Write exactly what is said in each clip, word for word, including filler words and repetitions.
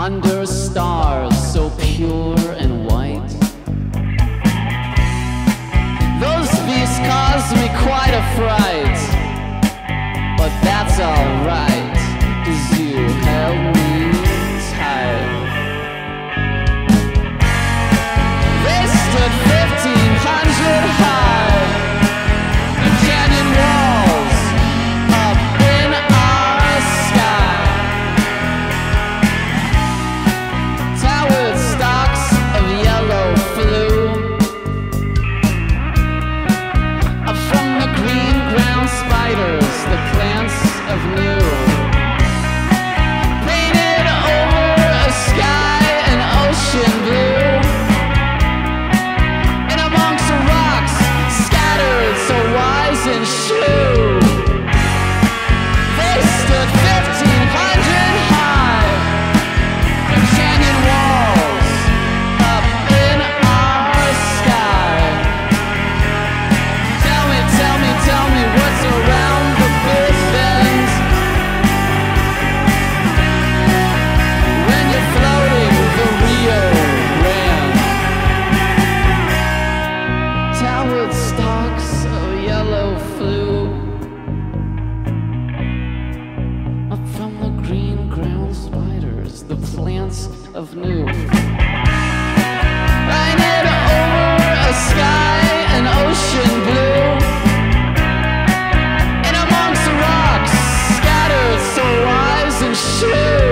under stars so pure and white. Those beasts caused me quite a fright, but that's alright, 'cause you held me tight. They stood fifteen hundred high, the canyon walls up in our sky. Towered stalks of yellow flew up from the green ground spiders, the plants of new. Painted over a sky and ocean blue, and amongst the rocks scattered so wise and shew. They stood fifteen hundred high, the canyon walls up in our sky. Tell me, tell me, tell me what's around the big bend. When you're floating the Rio Grande. Towered stalks of yellow flew up from the green ground spiders, the plants of new. Painted over a sky and ocean blue, and amongst the rocks scattered so wise and shew.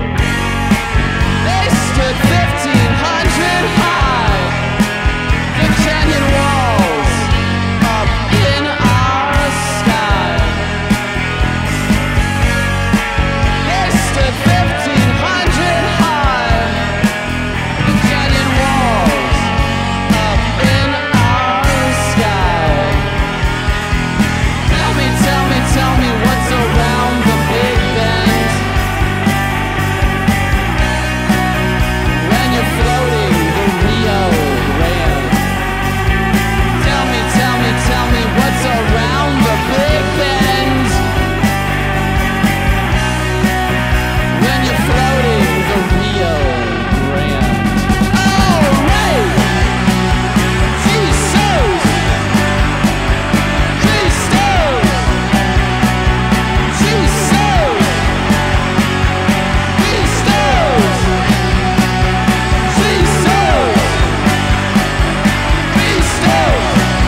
They stood fifteen hundred high, the canyon walls up in our sky. They stood fifteen hundred high, the canyon walls up in our sky. Tell me, tell me, tell me what's around the big bend. When you're floating the Rio Grande. Tell me, tell me, tell me what's around the big bend. When you're floating the Rio Grande. All right! Jesus! Christos! Jesus! Christos! Jesus! Christos!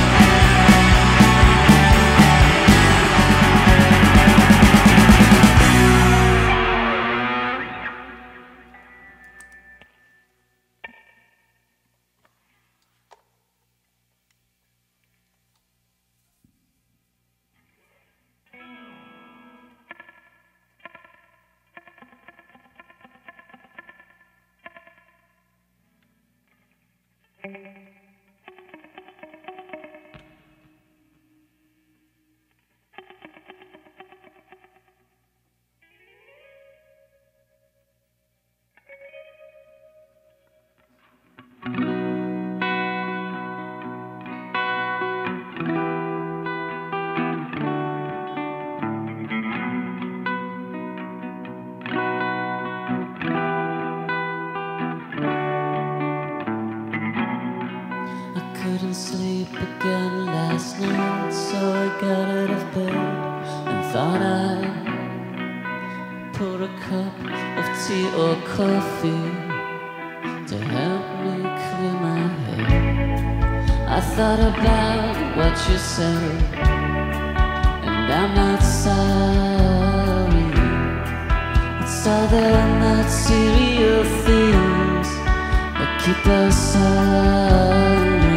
I couldn't sleep again last night, so I got out of bed and thought I'd pour a cup of tea or coffee to help me clear my head. I thought about what you said, and I'm not sorry. It's all the not serious things that keep us hungry.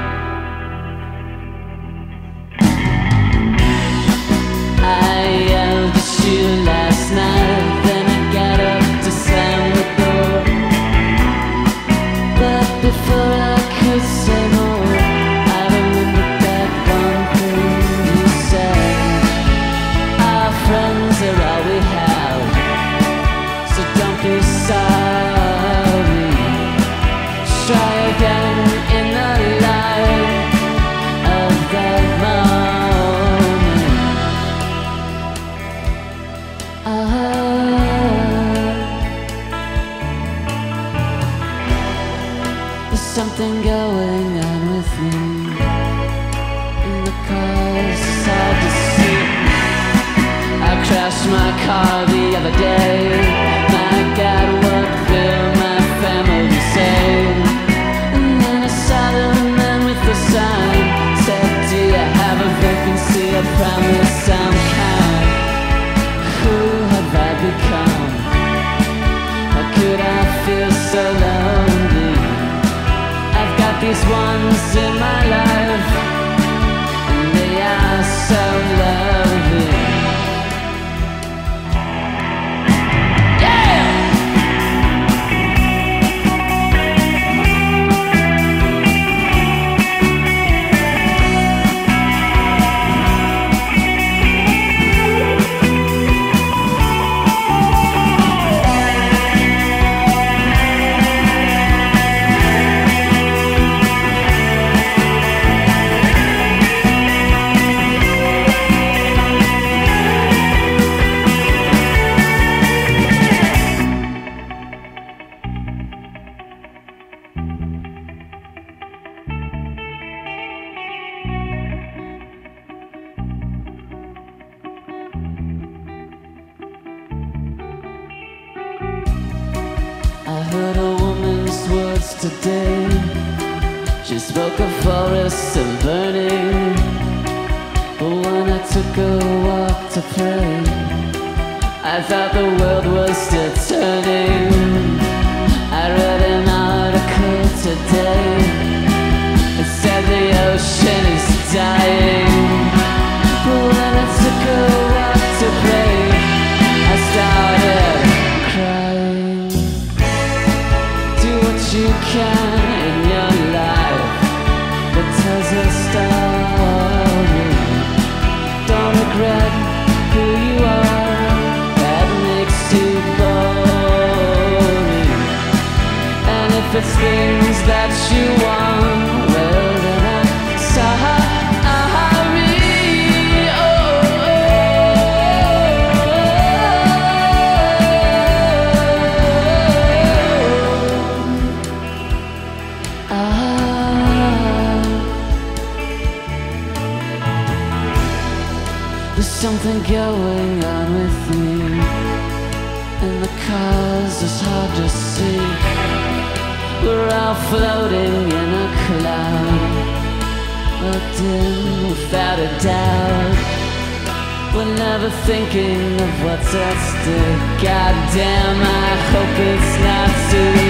I yelled at you last night, then I got up to slam the door. But before I could say more, I remembered that one thing you said. Our friends are all we have, so don't be sorry. Try again. something going on with me. In the cars, it's hard to see. I crashed my car the other day. My God, what will my family say? And then I saw the man with the sign said, do you have a vacancy? I promise I'm kind. Who have I become? How could I feel so lonely? I've got these ones in my life, and they are so lovely. I heard a woman's words today. She spoke of forests and burning. But when I took a walk to pray, I thought the world was still turning. I read an article today. It said the ocean is dying. But when I took a walk to pray, I started crying. Do what you can in your life that tells a story. Don't regret who you are, that makes you boring. And if it's things that you want, well then I'm sorry. Something going on with me. In the cars, it's hard to see. We're all floating in a cloud, locked in without a doubt. We're never thinking of what's at stake. God damn, I hope it's not too